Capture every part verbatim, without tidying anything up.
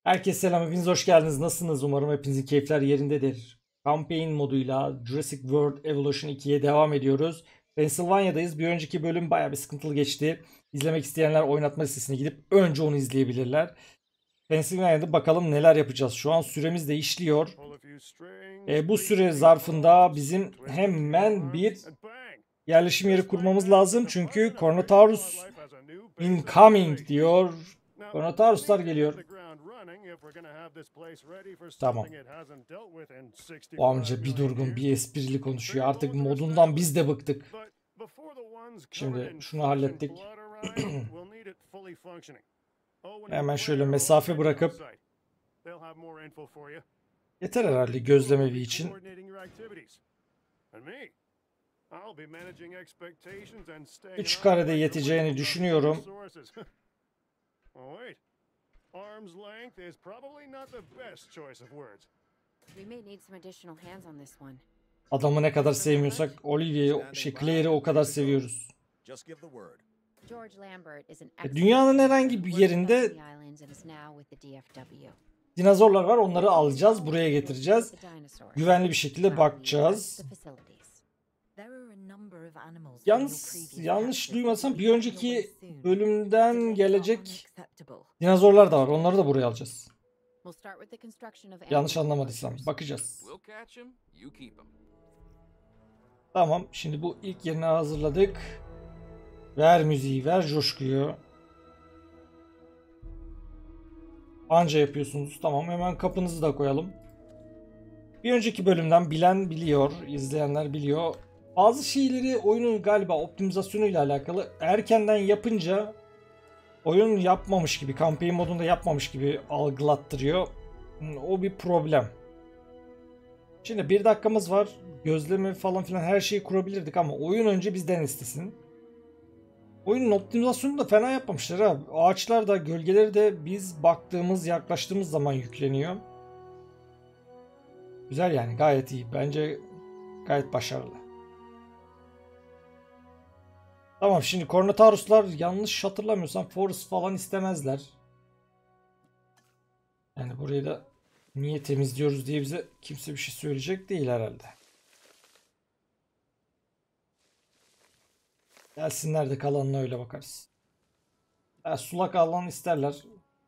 Herkese selam, hepiniz hoş geldiniz. Nasılsınız? Umarım hepinizin keyifler yerindedir. Campaign moduyla Jurassic World Evolution ikiye devam ediyoruz. Pennsylvania'dayız. Bir önceki bölüm bayağı bir sıkıntılı geçti. İzlemek isteyenler oynatma listesine gidip önce onu izleyebilirler. Pennsylvania'da bakalım neler yapacağız. Şu an süremiz de işliyor. E, bu süre zarfında bizim hemen bir yerleşim yeri kurmamız lazım. Çünkü Carnotaurus incoming diyor. Carnotauruslar geliyor. Tamam. O amca bir durgun, bir esprili konuşuyor. Artık modundan biz de bıktık. Şimdi şunu hallettik. Hemen şöyle mesafe bırakıp yeter herhalde gözlemevi için. üç karede yeteceğini düşünüyorum. Arm's length is probably not the best choice of words. We may need some additional hands on this one. Adamı ne kadar sevmiyorsak Olivia'yı, şey Claire'i o kadar seviyoruz. George Lambert is an E, Dünyanın herhangi bir yerinde dinozorlar var. Onları alacağız, buraya getireceğiz. Güvenli bir şekilde bakacağız. Yalnız yanlış duymasam bir önceki bölümden gelecek dinozorlar da var. Onları da buraya alacağız. Yanlış anlamadıysam. Bakacağız. Tamam. Şimdi bu ilk yerini hazırladık. Ver müziği, ver coşkuyu. Anca yapıyorsunuz. Tamam. Hemen kapınızı da koyalım. Bir önceki bölümden bilen biliyor. İzleyenler biliyor. Bazı şeyleri oyunun galiba optimizasyonuyla alakalı erkenden yapınca oyun yapmamış gibi, campaign modunda yapmamış gibi algılattırıyor. O bir problem. Şimdi bir dakikamız var. Gözleme falan filan her şeyi kurabilirdik ama oyun önce bizden istesin. Oyunun optimizasyonunu da fena yapmamışlar ha. Ağaçlar da gölgeleri de biz baktığımız, yaklaştığımız zaman yükleniyor. Güzel yani, gayet iyi. Bence gayet başarılı. Tamam, şimdi Carnotauruslar yanlış hatırlamıyorsam Forest falan istemezler. Yani burayı da niye temizliyoruz diye bize kimse bir şey söyleyecek değil herhalde. Gelsinler de kalanına öyle bakarız. Ya, sulak alan isterler.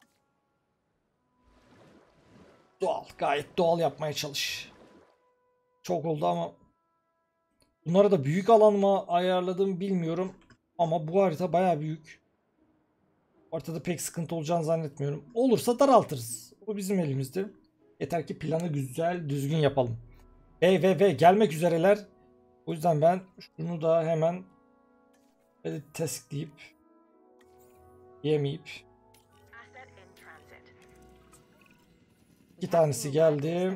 Doğal, gayet doğal yapmaya çalış. Çok oldu ama bunları da büyük alan mı ayarladım bilmiyorum. Ama bu harita bayağı büyük. Ortada pek sıkıntı olacağını zannetmiyorum. Olursa daraltırız. O bizim elimizde. Yeter ki planı güzel, düzgün yapalım. Ve ve ve gelmek üzereler. O yüzden ben şunu da hemen taskleyip yemeyip iki tanesi geldi.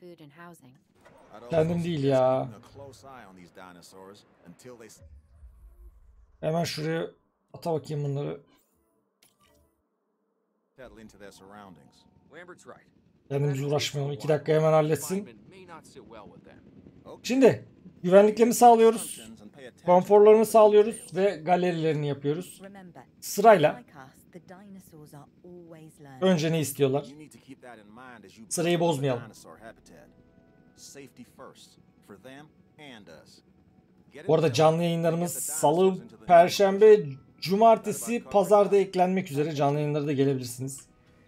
Kendim değil ya. Hemen şuraya ata bakayım bunları. Kendimiz uğraşmayalım. iki dakika hemen halletsin. Şimdi güvenliklerini sağlıyoruz. Konforlarını sağlıyoruz ve galerilerini yapıyoruz. Sırayla. Önce ne istiyorlar? Sırayı bozmayalım. Bu arada canlı yayınlarımız salı, perşembe, cumartesi, pazarda eklenmek üzere. Canlı yayınlara da gelebilirsiniz.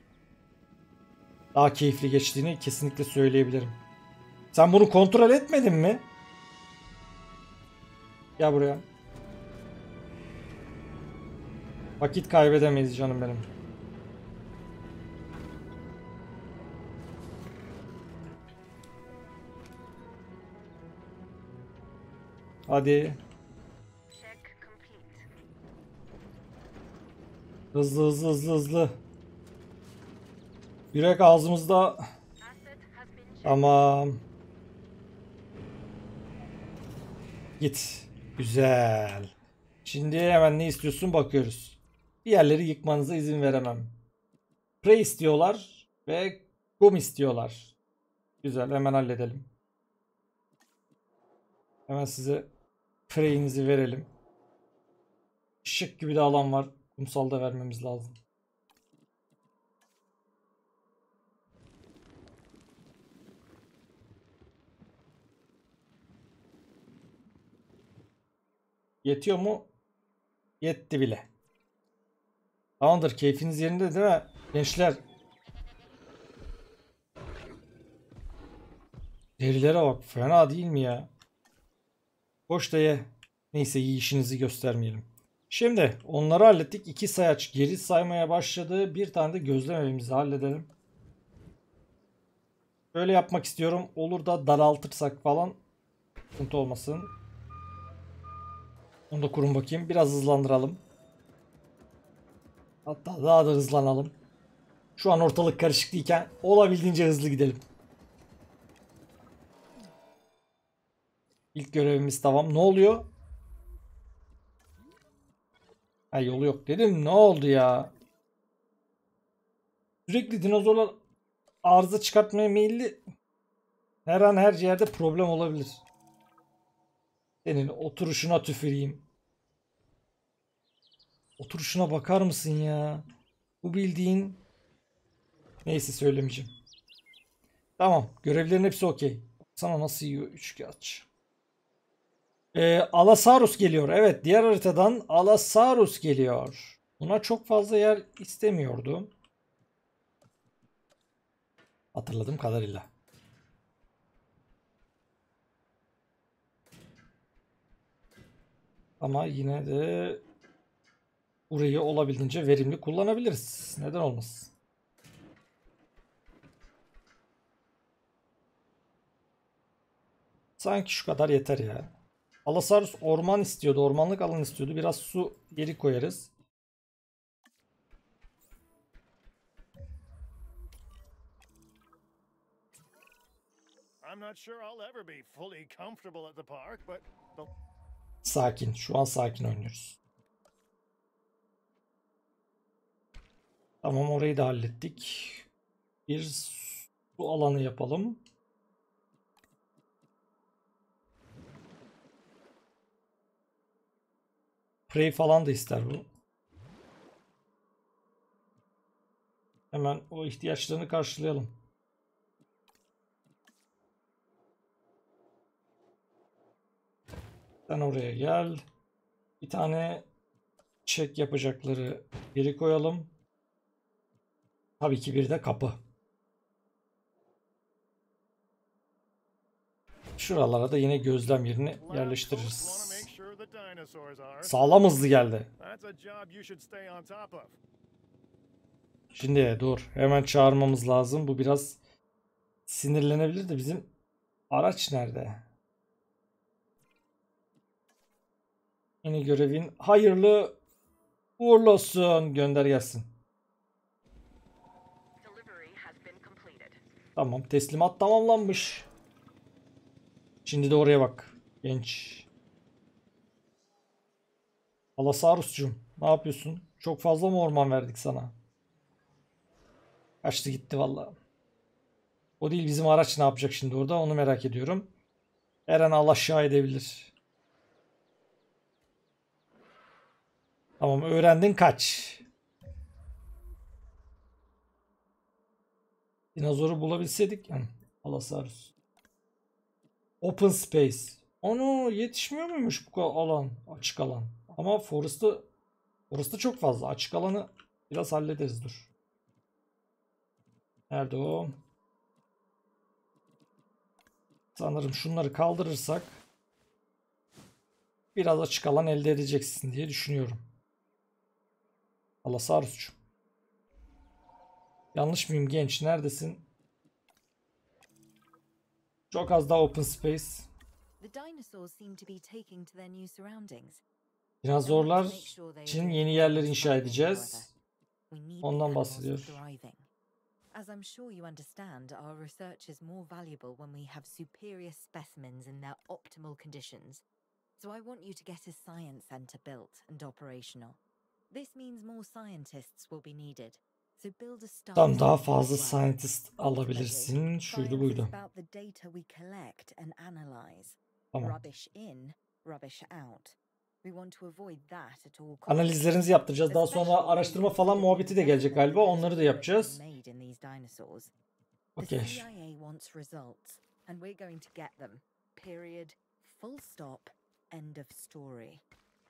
Daha keyifli geçtiğini kesinlikle söyleyebilirim. Sen bunu kontrol etmedin mi? Gel buraya. Vakit kaybedemeyiz canım benim. Hadi. Hızlı hızlı hızlı hızlı. Yürek ağzımızda. Tamam. Git. Güzel. Şimdi hemen ne istiyorsun bakıyoruz. Bir yerleri yıkmanıza izin veremem. Prey istiyorlar ve gum istiyorlar. Güzel, hemen halledelim. Hemen size prey'inizi verelim. Şık gibi de alan var. Kumsalda vermemiz lazım. Yetiyor mu? Yetti bile. Tamamdır. Keyfiniz yerinde değil mi? Gençler. Derilere bak. Fena değil mi ya? Boş da ye. Neyse iyi işinizi göstermeyelim. Şimdi onları hallettik. İki sayaç geri saymaya başladı. Bir tane de gözlem evimizi halledelim. Böyle yapmak istiyorum. Olur da daraltırsak falan sıkıntı olmasın. Onu da kurun bakayım. Biraz hızlandıralım. Hatta daha da hızlanalım. Şu an ortalık karışık değilken olabildiğince hızlı gidelim. İlk görevimiz tamam. Ne oluyor? Ha, yolu yok dedim. Ne oldu ya? Sürekli dinozorlar arıza çıkartmaya meyilli. Her an her yerde problem olabilir. Senin oturuşuna tüfüreyim. Oturuşuna bakar mısın ya? Bu bildiğin... Neyse söylemeyeceğim. Tamam. Görevlerin hepsi okey. Sana nasıl yiyor üçkağıtçı. Ee, Alasaurus geliyor. Evet, diğer haritadan Alasaurus geliyor. Buna çok fazla yer istemiyordu. Hatırladığım kadarıyla. Ama yine de burayı olabildiğince verimli kullanabiliriz. Neden olmasın? Sanki şu kadar yeter ya. Alasaurus orman istiyordu. Ormanlık alan istiyordu. Biraz su geri koyarız. I'm not sure I'll ever be fully comfortable at the park, but the Sakin. Şu an sakin oynuyoruz. Tamam, orayı da hallettik. Bir su alanı yapalım. Prey falan da ister bu. Hemen o ihtiyaçlarını karşılayalım. Sen oraya gel. Bir tane çek yapacakları geri koyalım. Tabii ki bir de kapı. Şuralara da yine gözlem yerini lab folks yerleştiririz. wanna make sure the dinosaurs are. Sağlam hızlı geldi. That's a job you should stay on top of. Şimdi dur. Hemen çağırmamız lazım. Bu biraz sinirlenebilir de bizim araç nerede? Yeni görevin hayırlı uğurlu olsun. Gönder gelsin. Tamam, teslimat tamamlanmış. Şimdi de oraya bak. Genç. Alasaurus'cum ne yapıyorsun? Çok fazla mı orman verdik sana? Kaçtı gitti vallahi. O değil, bizim araç ne yapacak şimdi orada, onu merak ediyorum. Her an al aşağı edebilir. Tamam, öğrendin, kaç. Dinozoru bulabilseydik. Hı, Alasaurus. Open space. Onu yetişmiyor muymuş bu alan? Açık alan. Ama Forest'ı Forest'ı çok fazla. Açık alanı biraz hallederiz, dur. Nerede o? Sanırım şunları kaldırırsak biraz açık alan elde edeceksin diye düşünüyorum. Alasaurus'cum. Yanlış mıyım genç? Neredesin? Çok az daha open space. Dinozorlar için yeni yerler inşa edeceğiz. Ondan bahsediyor. As I'm sure you understand, our research is more valuable when we have superior specimens in their optimal conditions. So I want you to get a science center built and operational. This means more scientists will be needed. So build a startup. Tam daha fazla scientist alabilirsin. Şuydu buydu. About the data we collect and analyze. Tamam. Rubbish in, rubbish out. We want to avoid that at all costs. Analizlerinizi yaptıracağız. Daha sonra araştırma falan muhabbeti de gelecek galiba. Onları da yapacağız. Okay. Okay. And we're going to get them. Period. Full stop. End of story.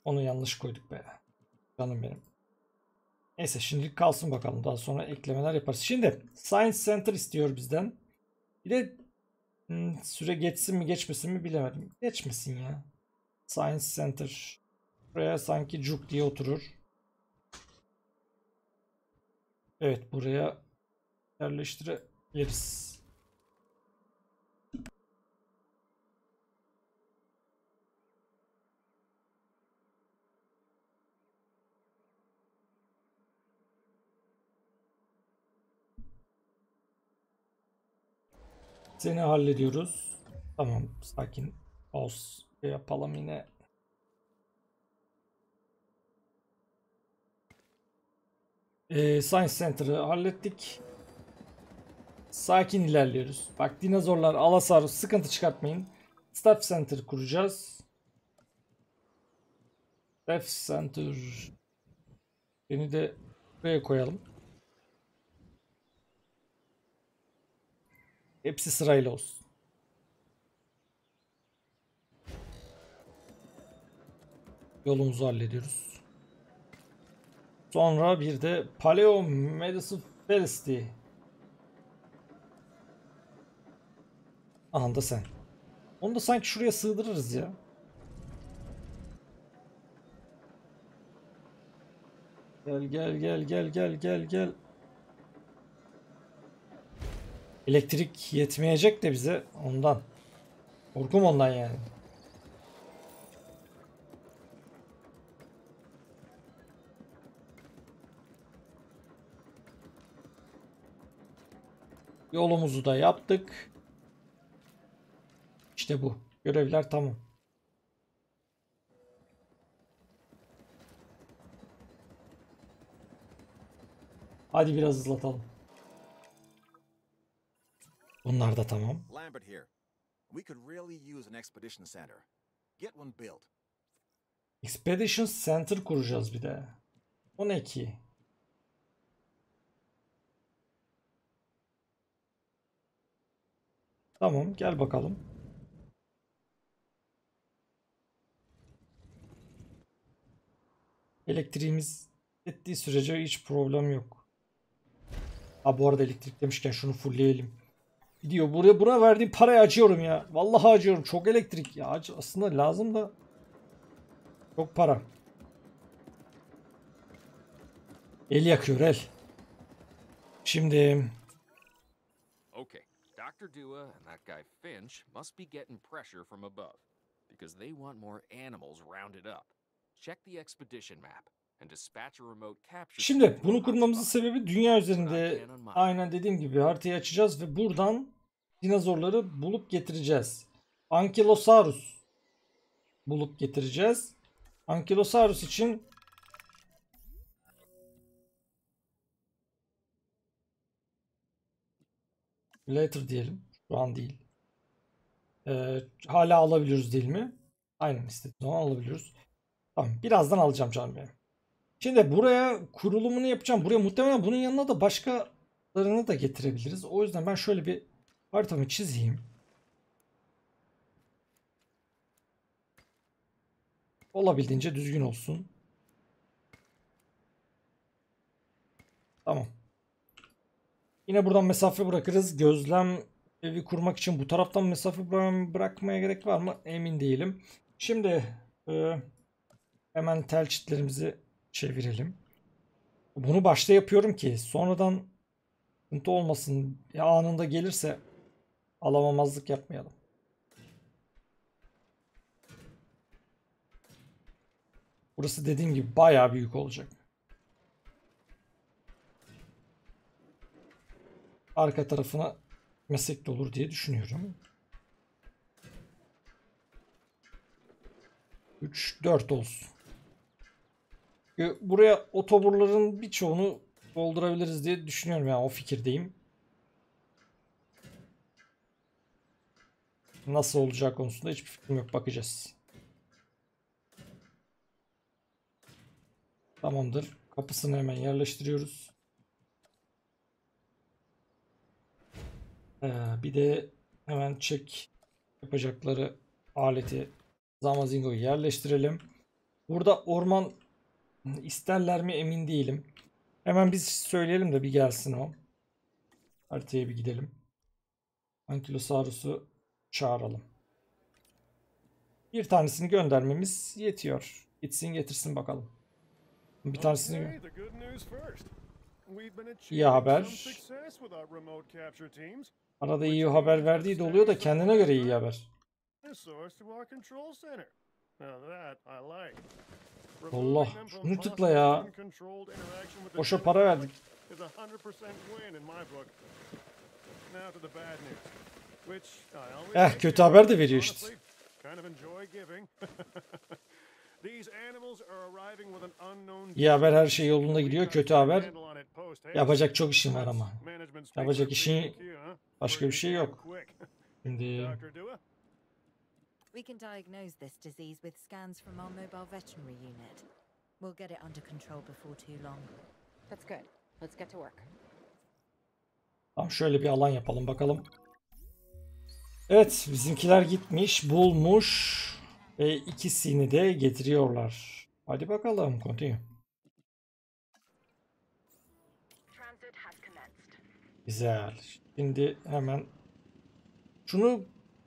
Onu yanlış koyduk be. Canım benim. Neyse şimdilik kalsın bakalım. Daha sonra eklemeler yaparız. Şimdi Science Center istiyor bizden. Bir de hmm, süre geçsin mi geçmesin mi bilemedim. Geçmesin ya. Science Center. Buraya sanki cuk diye oturur. Evet, buraya yerleştirebiliriz. Seni hallediyoruz. Tamam, sakin ol. Yapalım yine. Ee, Science Center'ı hallettik. Sakin ilerliyoruz. Bak dinozorlar, Allosaurus, sıkıntı çıkartmayın. Staff Center kuracağız. Staff Center. Beni de buraya koyalım. Hepsi sırayla olsun. Yolumuzu hallediyoruz. Sonra bir de Paleo Medicine Felicity. Aha da sen. Onu da sanki şuraya sığdırırız ya. Gel gel gel gel gel gel gel. Elektrik yetmeyecek de bize ondan. Korkum ondan yani. Yolumuzu da yaptık. İşte bu. Görevler tamam. Hadi biraz hızlatalım. Bunlar da tamam. Lambert here. We could really use an expedition center. Get one built. Expedition Center kuracağız bir de. O ne ki? Tamam, gel bakalım. Elektriğimiz ettiği sürece hiç problem yok. Ha bu arada elektrik demişken şunu fullleyelim. Gidiyor. Buraya buna verdiğim paraya acıyorum ya. Vallahi acıyorum. Çok elektrik ya. Acı aslında lazım da çok para. El yakıyor el. Şimdi Okay, Doctor Dua and that guy Finch must be getting pressure from above because they want more animals rounded up. Check the expedition map and dispatch a remote capture. Şimdi bunu kurmamızın sebebi dünya üzerinde aynen dediğim gibi haritayı açacağız ve buradan dinozorları bulup getireceğiz. Ankylosaurus bulup getireceğiz. Ankylosaurus için later diyelim. Şu an değil. Ee, hala alabiliyoruz değil mi? Aynen istediğim zaman alabiliyoruz. Tamam. Birazdan alacağım canım benim. Şimdi buraya kurulumunu yapacağım. Buraya muhtemelen bunun yanına da başkalarını da getirebiliriz. O yüzden ben şöyle bir haritamı çizeyim. Olabildiğince düzgün olsun. Tamam. Yine buradan mesafe bırakırız. Gözlem evi kurmak için bu taraftan mesafe bırakmaya gerek var mı? Emin değilim. Şimdi e, hemen tel çitlerimizi çevirelim. Bunu başta yapıyorum ki sonradan sıkıntı olmasın. Ya anında gelirse alamamazlık yapmayalım. Burası dediğim gibi bayağı büyük olacak. Arka tarafına meslek de olur diye düşünüyorum. üç dört olsun. Buraya otoburların birçoğunu doldurabiliriz diye düşünüyorum yani o fikirdeyim. Nasıl olacak konusunda hiçbir fikrim yok, bakacağız. Tamamdır. Kapısını hemen yerleştiriyoruz. Ee, bir de hemen check yapacakları aleti Zamazingo'yu yerleştirelim. Burada orman isterler mi emin değilim. Hemen biz söyleyelim de bir gelsin o. Haritaya bir gidelim. Ankylosaurus'u çağıralım. Bir tanesini göndermemiz yetiyor. Gitsin getirsin bakalım. Bir tanesini Okay, the good news first. We've been İyi achieving haber. some success with our remote capture teams. arada iyi haber verdiği de oluyor da kendine göre iyi haber. Source to our control center. Now that I like. Allah, şunu tıkla ya. Boşa para verdik. Is a hundred percent win in my book. Now to the bad news, which I always Eh, like kötü to haber de give, veriyor işte. honestly, kind of enjoy giving. These animals are arriving with an unknown. İyi haber her şey yolunda gidiyor. Kötü haber yapacak çok işim var ama. Yapacak işin başka bir şey yok. Şimdi We can diagnose this disease with scans from our mobile veterinary unit. We'll get it under control before too long. That's good. Let's get to work. tamam, şöyle bir alan yapalım bakalım. Evet, bizimkiler gitmiş, bulmuş ve ikisini de getiriyorlar. Hadi bakalım, continue. Güzel. Şimdi hemen şunu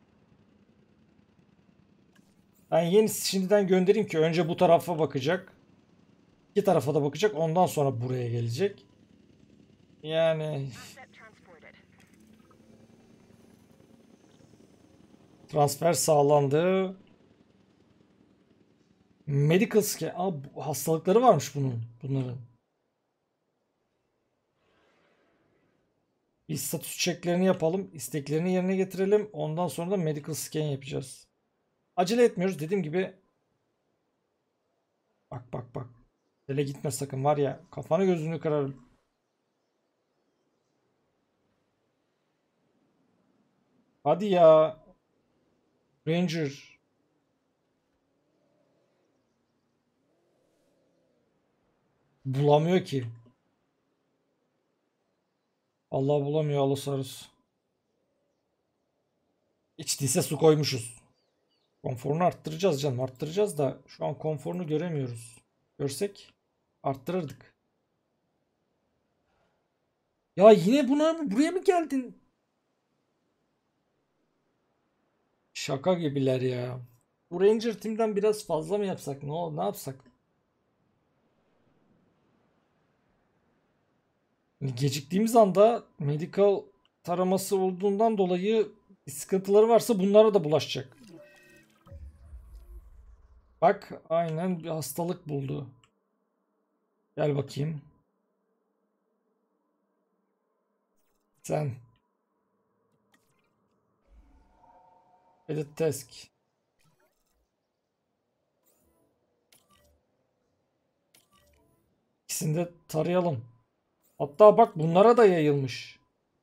ben yenisi şimdiden göndereyim ki önce bu tarafa bakacak. İki tarafa da bakacak. Ondan sonra buraya gelecek. Yani transfer sağlandı. Medical scan. Aa, hastalıkları varmış bunun. Bunların. Biz statüs çeklerini yapalım. İsteklerini yerine getirelim. Ondan sonra da medical scan yapacağız. Acele etmiyoruz. Dediğim gibi. Bak bak bak. Ele gitme sakın var ya. Kafanı gözünü kırarım. Hadi ya. Ranger. Bulamıyor ki. Allah bulamıyor Allosaurus. Hiç değilse su koymuşuz. Konforunu arttıracağız canım. Arttıracağız da şu an konforunu göremiyoruz. Görsek arttırırdık. Ya yine buna mı? Buraya mı geldin? Şaka gibiler ya. Bu Ranger Team'den biraz fazla mı yapsak? Ne olur, ne yapsak? Geciktiğimiz anda medical taraması olduğundan dolayı sıkıntıları varsa bunlara da bulaşacak. Bak aynen bir hastalık buldu. Gel bakayım. Sen. Edit task. İkisini de tarayalım. Hatta bak bunlara da yayılmış.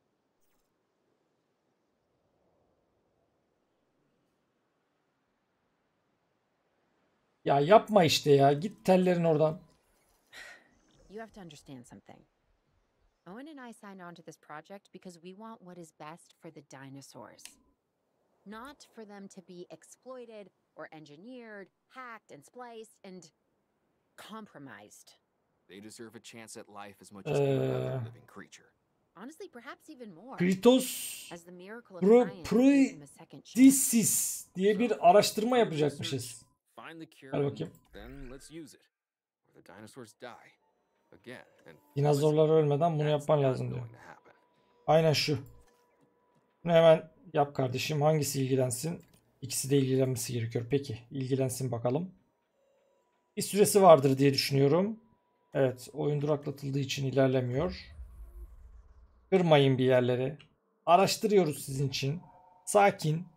Ya yapma işte ya. Git tellerin oradan. You have to understand something. Owen and I signed on to this project because we want what is best for the dinosaurs. Not for them to be exploited or engineered, hacked and spliced and compromised. They deserve a chance at life as much as any other living creature. Honestly, perhaps even more. Kritos As the miracle of Pro science gives them a second chance. Disis diye bir araştırma yapacakmışız. Find the cure, Hadi bakayım. then let's use it. Or the dinosaurs die again. And Dinozorlar ölmeden bunu yapman lazım diyor. Aynen şu. Bunu hemen yap kardeşim. Hangisi ilgilensin? İkisi de ilgilenmesi gerekiyor. Peki ilgilensin bakalım. Bir süresi vardır diye düşünüyorum. Evet, oyun duraklatıldığı için ilerlemiyor. Kırmayın bir yerleri. Araştırıyoruz sizin için. Sakin.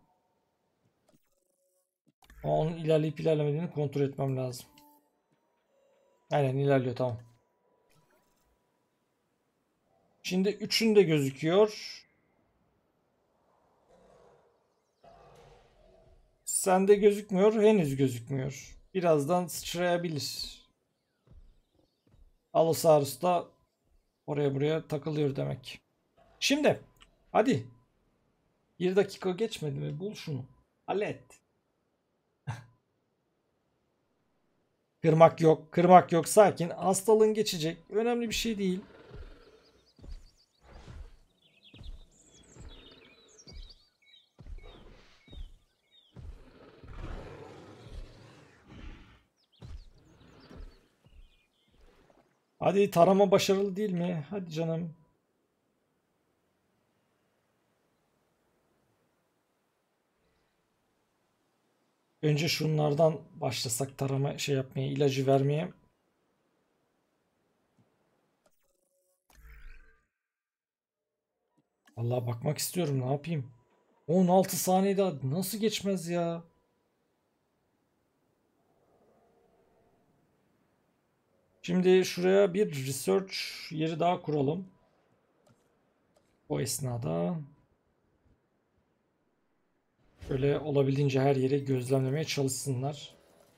Ama onun ilerleyip ilerlemediğini kontrol etmem lazım. Aynen ilerliyor, tamam. Şimdi üçün de gözüküyor. Sende gözükmüyor. Henüz gözükmüyor. Birazdan sıçrayabilir. Allosaurus da oraya buraya takılıyor demek. Şimdi hadi. Bir dakika geçmedi mi? Bul şunu. Hallet. Kırmak yok. Kırmak yok. Sakin. Hastalığın geçecek. Önemli bir şey değil. Hadi tarama başarılı değil mi? Hadi canım. Önce şunlardan başlasak tarama şey yapmaya, ilacı vermeye. Vallahi bakmak istiyorum, ne yapayım? on altı saniyede nasıl geçmez ya? Şimdi şuraya bir research yeri daha kuralım. O esnada böyle olabildiğince her yeri gözlemlemeye çalışsınlar.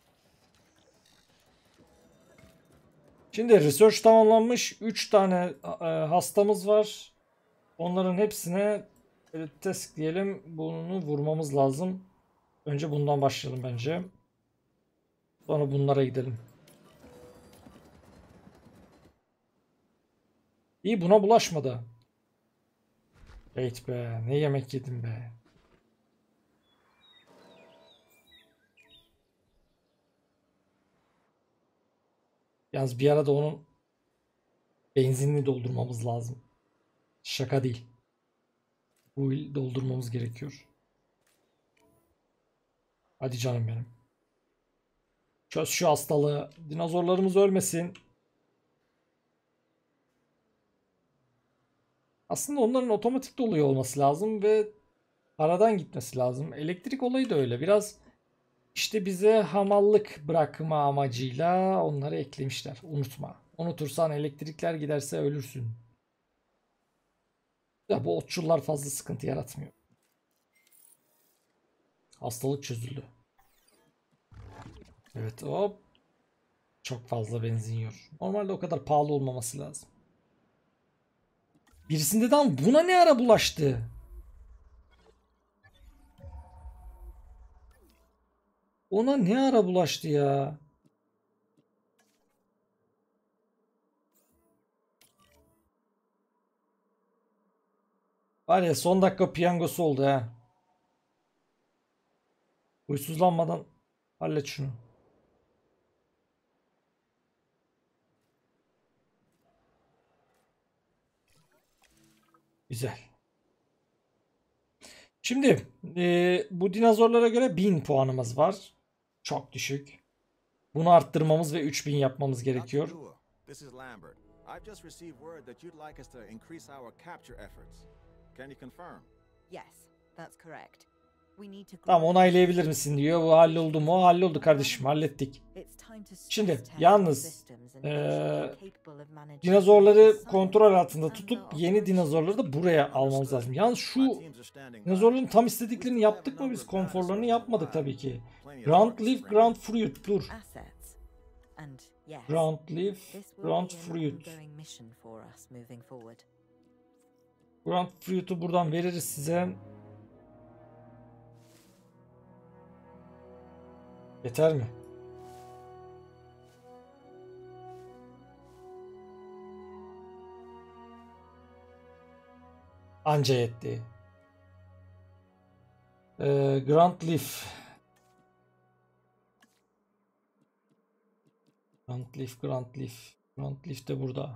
Şimdi research tamamlanmış. üç tane e, hastamız var. Onların hepsine böyle test diyelim. Bunu vurmamız lazım. Önce bundan başlayalım bence. Sonra bunlara gidelim. İyi, buna bulaşmadı. Evet be, ne yemek yedim be. Yalnız bir arada onun benzinini doldurmamız lazım. Şaka değil. Bu doldurmamız gerekiyor. Hadi canım benim. Çöz şu hastalığı. Dinozorlarımız ölmesin. Aslında onların otomatik doluyor olması lazım ve aradan gitmesi lazım. Elektrik olayı da öyle. Biraz işte bize hamallık bırakma amacıyla onları eklemişler. Unutma. Unutursan elektrikler giderse ölürsün. Ya bu otçullar fazla sıkıntı yaratmıyor. Hastalık çözüldü. Evet, hop. Çok fazla benzin yiyor. Normalde o kadar pahalı olmaması lazım. Birisinde de ama buna ne ara bulaştı? Ona ne ara bulaştı ya? Var ya, son dakika piyangosu oldu ha. Huysuzlanmadan hallet şunu. Güzel. Şimdi e, bu dinozorlara göre bin puanımız var. Çok düşük. Bunu arttırmamız ve üç bin yapmamız gerekiyor. Doctor Dua, this is Lambert. I've just received word that you'd like us to increase our capture efforts. Can you confirm? Yes, that's correct. We need to Tamam, onaylayabilir misin diyor. Bu halloldu mu? Halloldu kardeşim, hallettik. Şimdi yalnız eee, dinozorları kontrol altında tutup yeni dinozorları da buraya almamız lazım. Yalnız şu dinozorların tam istediklerini yaptık mı biz? Konforlarını yapmadık tabii ki. Ground Leaf, Ground Fruit. Dur. Ground Leaf, Ground Fruit. Ground Fruit'u buradan veririz size. Yeter mi? Anca yetti. Ee, Grand Leaf. Grand Leaf, Grand Leaf. Grand Leaf de burada.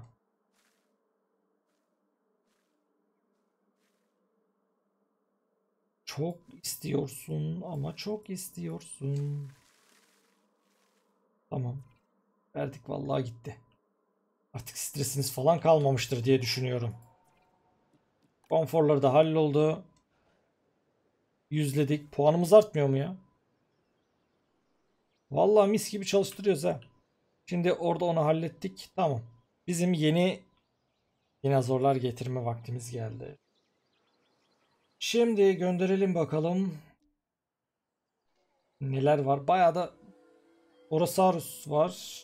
Çok istiyorsun ama çok istiyorsun. Tamam. Verdik, vallahi gitti. Artık stresiniz falan kalmamıştır diye düşünüyorum. Konforları da halloldu. Yüzledik. Puanımız artmıyor mu ya? Vallahi mis gibi çalıştırıyoruz ha. Şimdi orada onu hallettik. Tamam. Bizim yeni dinozorlar getirme vaktimiz geldi. Şimdi gönderelim bakalım. Neler var? Bayağı da Orosaurus var.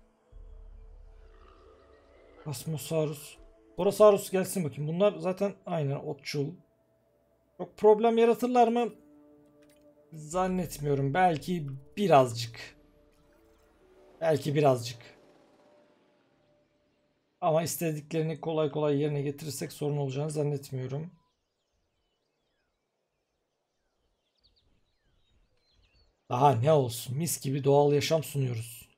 Asmosaurus. Orosaurus gelsin bakayım. Bunlar zaten aynen otçul. Çok problem yaratırlar mı? Zannetmiyorum. Belki birazcık. Belki birazcık. Ama istediklerini kolay kolay yerine getirirsek sorun olacağını zannetmiyorum. Daha ne olsun? Mis gibi doğal yaşam sunuyoruz.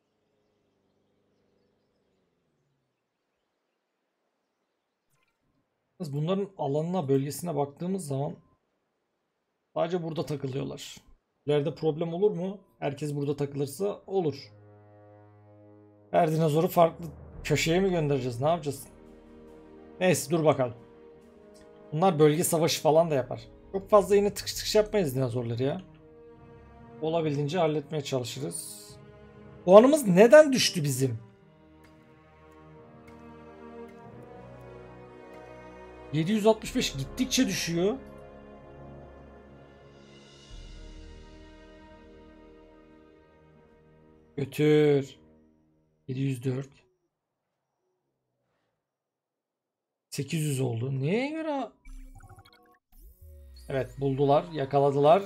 Bunların alanına, bölgesine baktığımız zaman sadece burada takılıyorlar. İleride problem olur mu? Herkes burada takılırsa olur. Her dinozoru farklı köşeye mi göndereceğiz? Ne yapacağız? Neyse dur bakalım. Bunlar bölge savaşı falan da yapar. Çok fazla yine tıkış tıkış yapmayız dinozorları ya. Olabildiğince halletmeye çalışırız. Puanımız neden düştü bizim? yedi yüz altmış beş gittikçe düşüyor. Götür. yedi yüz dört. sekiz yüz oldu. Neye göre? Evet buldular, yakaladılar.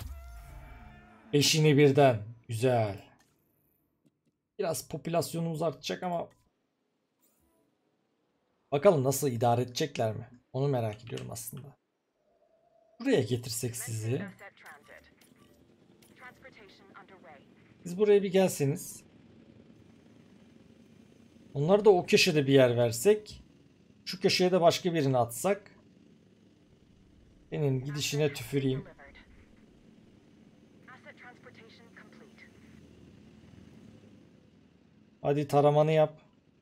Eşini birden. Güzel. Biraz popülasyonumuz artacak ama bakalım nasıl idare edecekler mi? Onu merak ediyorum aslında. Buraya getirsek sizi. Siz buraya bir gelseniz. Onları da o köşede bir yer versek. Şu köşeye de başka birini atsak. Senin gidişine tüfüreyim. Hadi taramanı yap.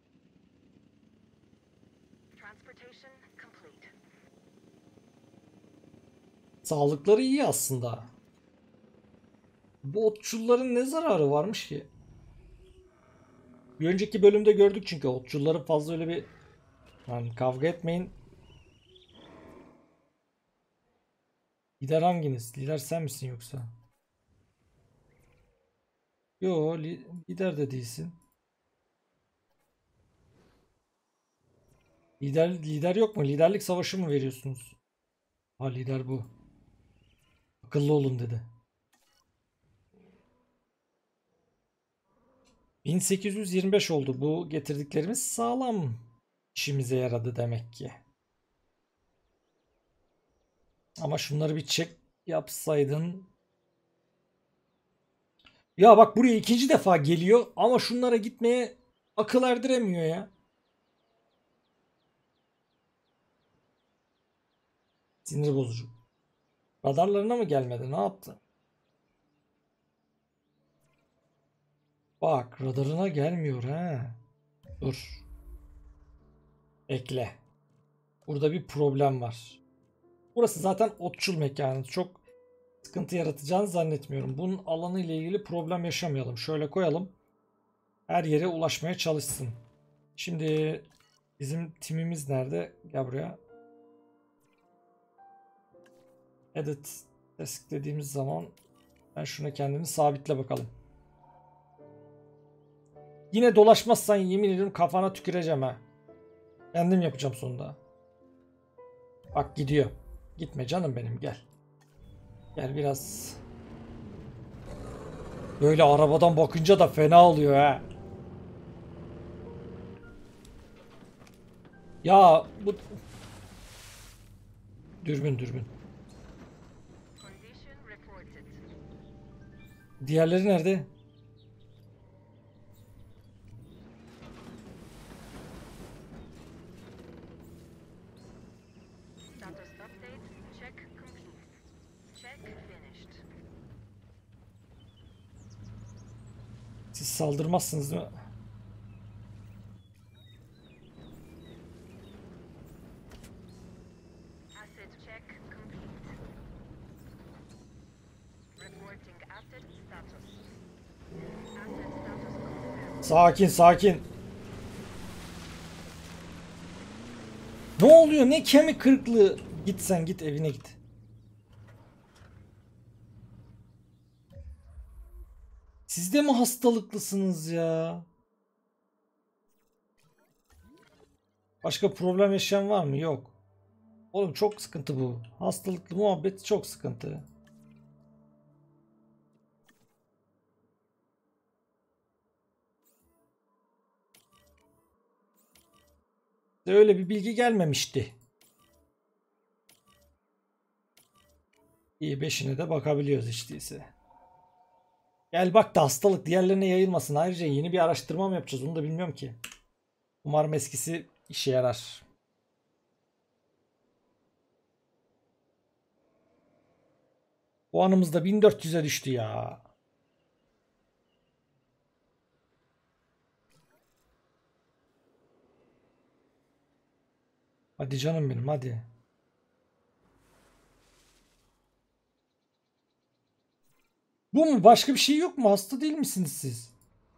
Sağlıkları iyi aslında. Bu otçulların ne zararı varmış ki? Bir önceki bölümde gördük çünkü otçulların fazla öyle bir yani kavga etmeyin. Lider hanginiz? Lider sen misin yoksa? Yo li lider de değilsin. Lider lider yok mu? Liderlik savaşı mı veriyorsunuz? Ha lider bu. Akıllı olun dedi. bin sekiz yüz yirmi beş oldu. Bu getirdiklerimiz sağlam işimize yaradı demek ki. Ama şunları bir check yapsaydın. Ya bak buraya ikinci defa geliyor ama şunlara gitmeye akıl erdiremiyor ya. Sinir bozucu. Radarlarına mı gelmedi? Ne yaptı? Bak radarına gelmiyor ha. Dur. Ekle. Burada bir problem var. Burası zaten otçul mekanı. Çok sıkıntı yaratacağını zannetmiyorum. Bunun alanı ile ilgili problem yaşamayalım. Şöyle koyalım. Her yere ulaşmaya çalışsın. Şimdi bizim timimiz nerede? Gel buraya. Edit desk dediğimiz zaman ben şuna kendini sabitle bakalım. Yine dolaşmazsan yemin ediyorum kafana tüküreceğim ha. Kendim yapacağım sonunda. Bak gidiyor. Gitme canım benim gel. Gel biraz. Böyle arabadan bakınca da fena oluyor ha. Ya bu dürbün dürbün. Diğerleri nerede? Siz saldırmazsınız değil mi? Sakin sakin. Ne oluyor? Ne kemik kırıklığı? Git sen git evine git. Siz de mi hastalıklısınız ya? Başka problem yaşayan var mı? Yok. Oğlum çok sıkıntı bu. Hastalıklı muhabbet çok sıkıntı. Öyle bir bilgi gelmemişti. İyi, beşine de bakabiliyoruz hiç değilse. Gel bak da hastalık diğerlerine yayılmasın. Ayrıca yeni bir araştırma mı yapacağız onu da bilmiyorum ki. Umarım eskisi işe yarar. Puanımız da bin dört yüze düştü ya. Hadi canım benim, hadi. Bu mu? Başka bir şey yok mu? Hasta değil misiniz siz?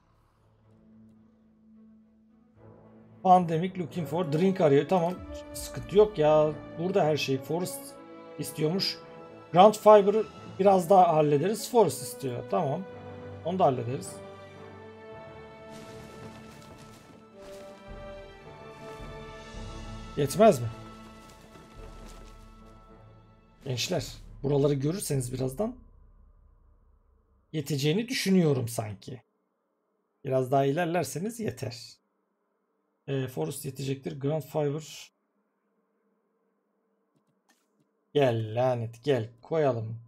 Pandemic looking for drink arıyor. Tamam. Sıkıntı yok ya. Burada her şey. Forest istiyormuş. Ground Fiber'ı biraz daha hallederiz. Forest istiyor. Tamam. Onu da hallederiz. Yetmez mi? Gençler, buraları görürseniz birazdan yeteceğini düşünüyorum sanki. Biraz daha ilerlerseniz yeter. E, Forest yetecektir. Ground Fiber. Gel lanet gel. Koyalım.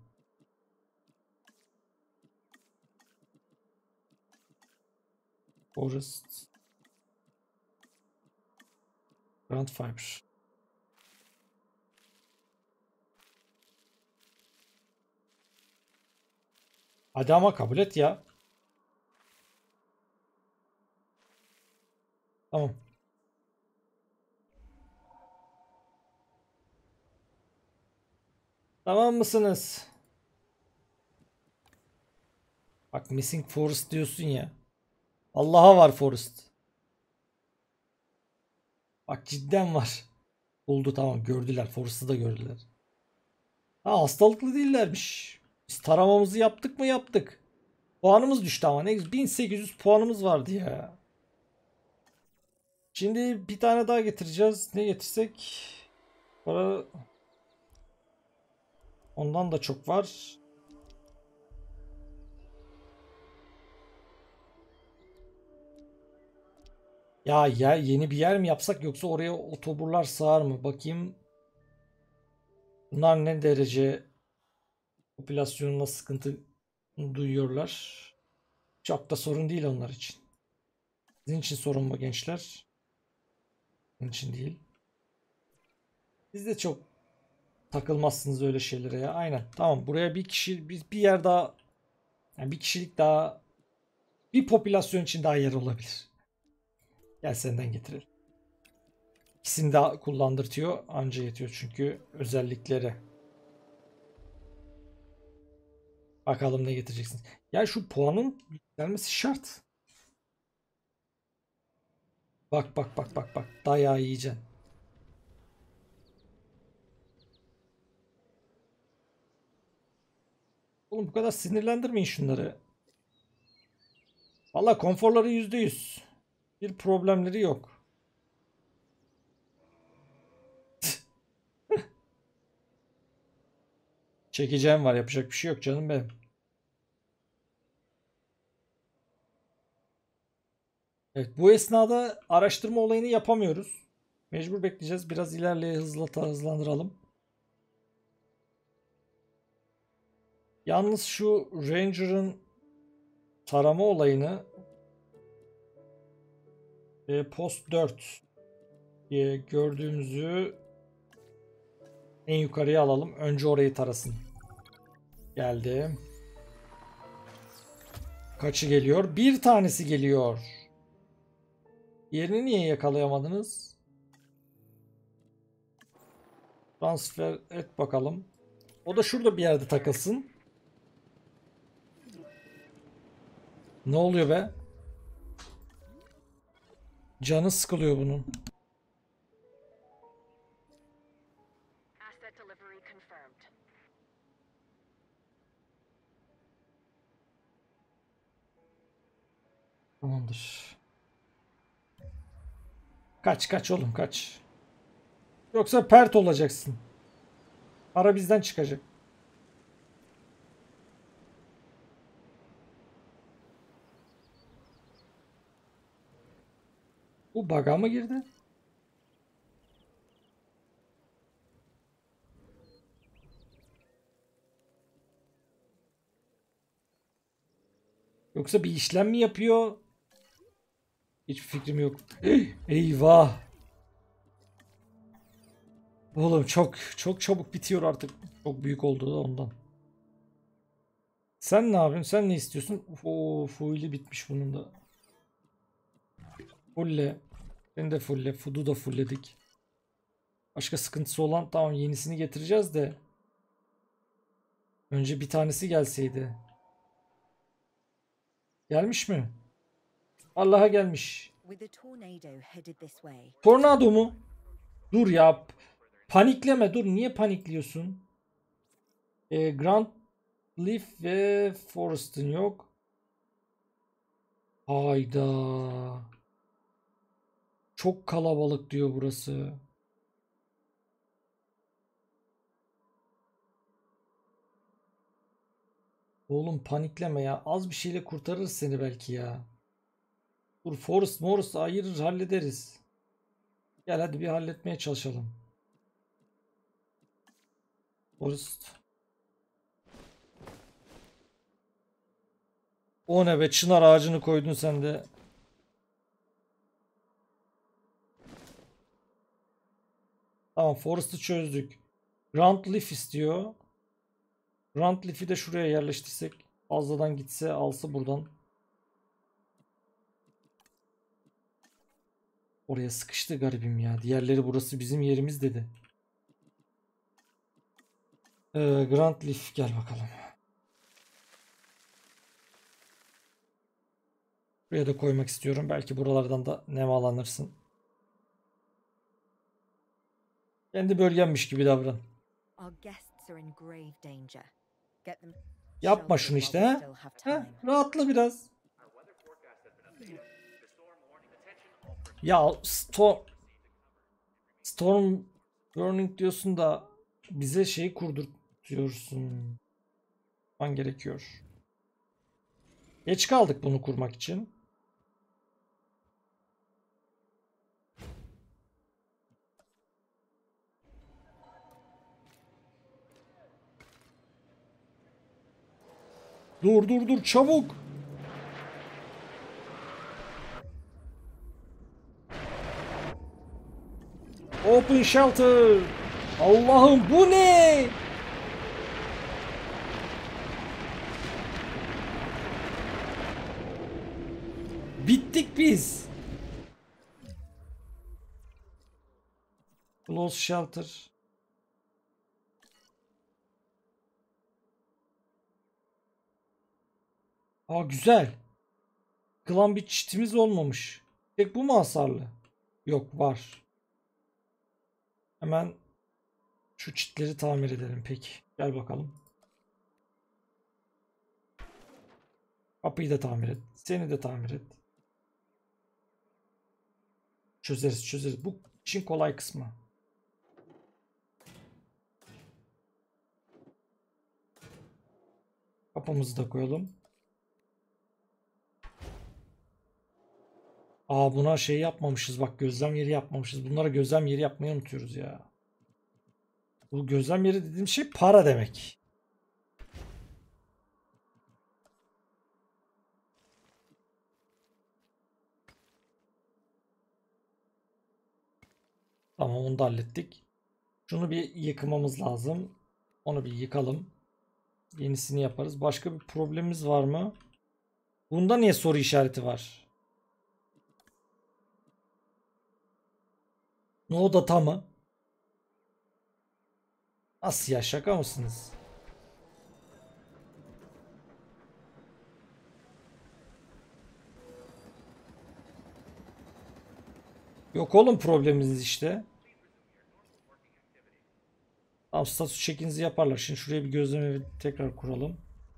Forest. Ground Fiber. Hadi ama kabul et ya. Tamam. Tamam mısınız? Bak missing forest diyorsun ya. Allah'a var forest. Bak cidden var. Buldu, tamam, gördüler. Forest'ı da gördüler. Ha, hastalıklı değillermiş. Biz taramamızı yaptık mı yaptık. Puanımız düştü ama ne, bin sekiz yüz puanımız vardı ya. Şimdi bir tane daha getireceğiz. Ne getirsek? Para ondan da çok var. Ya ya yeni bir yer mi yapsak yoksa oraya otoburlar sığar mı? Bakayım. Bunlar ne derece popülasyonuna sıkıntı duyuyorlar. Çok da sorun değil onlar için. Sizin için sorun mu gençler? Sizin için değil. Siz de çok takılmazsınız öyle şeylere ya. Aynen. Tamam. Buraya bir kişi bir, bir yer daha, yani bir kişilik daha, bir popülasyon için daha yer olabilir. Gel senden getirelim. İkisini de kullandırtıyor. Anca yetiyor çünkü özellikleri. Bakalım ne getireceksin. Ya şu puanın yükselmesi şart. Bak bak bak bak bak. Dayağı yiyeceksin. Oğlum bu kadar sinirlendirmeyin şunları. Valla konforları yüzde yüz. Bir problemleri yok. Çekeceğim var, yapacak bir şey yok canım benim. Evet, bu esnada araştırma olayını yapamıyoruz. Mecbur bekleyeceğiz. Biraz ilerleye hızlata hızlandıralım. Yalnız şu Ranger'ın tarama olayını e, post dört diye gördüğümüzü en yukarıya alalım. Önce orayı tarasın. Geldi. Kaçı geliyor? Bir tanesi geliyor. Yerini niye yakalayamadınız? Transfer et bakalım. O da şurada bir yerde takılsın. Ne oluyor be? Canı sıkılıyor bunun. Asset delivery confirmed. Tamamdır. Kaç kaç oğlum kaç. Yoksa pert olacaksın. Para bizden çıkacak. Bu bug'a mı girdi? Yoksa bir işlem mi yapıyor? Hiçbir fikrim yok. Eyvah. Oğlum çok çok çabuk bitiyor artık. Çok büyük oldu da ondan. Sen ne yapıyorsun? Sen ne istiyorsun? Oo, full'i bitmiş bunun da. Fulle. Ben de fulle. Food'u da fullledik. Başka sıkıntısı olan, tamam, yenisini getireceğiz de. Önce bir tanesi gelseydi. Gelmiş mi? Allah'a gelmiş. With a tornado headed this way. Tornado mu? Dur ya. Panikleme, dur. Niye panikliyorsun? E, Grand Leaf ve Forest'ın yok. Hayda. Çok kalabalık diyor burası. Oğlum panikleme ya. Az bir şeyle kurtarırız seni belki ya. Dur, Forest Morris ayırır, hallederiz. Gel hadi bir halletmeye çalışalım. Forest. O ne be, çınar ağacını koydun sen de. Tamam, Forest'ı çözdük. Grand Leaf istiyor. Grand Leaf'i de şuraya yerleştirsek. Fazladan gitse alsa buradan. Oraya sıkıştı garibim ya. Diğerleri burası bizim yerimiz dedi. Ee, Grand Leaf gel bakalım. Buraya da koymak istiyorum. Belki buralardan da nemalanırsın. Kendi bölgenmiş gibi davran. Our guests are in grave danger. Get them Yapma sheltered şunu işte while we ha. still have Ha, time. rahatla biraz. Ya storm storm burning diyorsun da bize şeyi kurdurtuyorsun. Man gerekiyor. Geç kaldık bunu kurmak için. Dur dur dur çabuk. Open shelter. Allah'ım bu ne? Bittik biz. Close shelter. Aa güzel. Klan bir çitimiz olmamış. Tek bu mu hasarlı? Yok, var. Hemen şu çitleri tamir edelim peki. Gel bakalım. Kapıyı da tamir et. Seni de tamir et. Çözeriz çözeriz. Bu işin kolay kısmı. Kapımızı da koyalım. Aa buna şey yapmamışız, bak gözlem yeri yapmamışız. Bunlara gözlem yeri yapmayı unutuyoruz ya. Bu gözlem yeri dediğim şey para demek. Tamam, onu da hallettik. Şunu bir yıkmamız lazım. Onu bir yıkalım. Yenisini yaparız. Başka bir problemimiz var mı? Bunda niye soru işareti var? No data mı? Nasıl ya, şaka mısınız? Yok oğlum, problemimiz işte. Tamam, statü check'inizi yaparlar. Şimdi şuraya bir gözlem evi tekrar kuralım.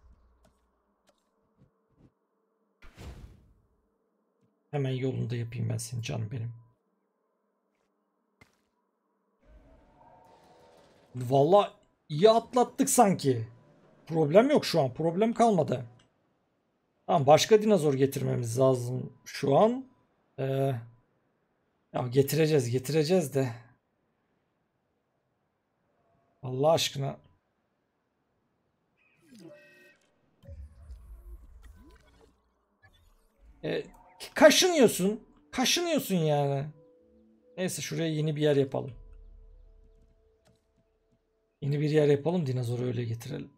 Hemen yolunda yapayım ben senin canım benim. Vallahi iyi atlattık sanki. Problem yok şu an. Problem kalmadı. Tamam, başka dinozor getirmemiz lazım şu an. Ee, ya getireceğiz getireceğiz de. Allah aşkına. E, kaşınıyorsun. Kaşınıyorsun yani. Neyse şuraya yeni bir yer yapalım. Yeni bir yer yapalım. Dinozoru öyle getirelim.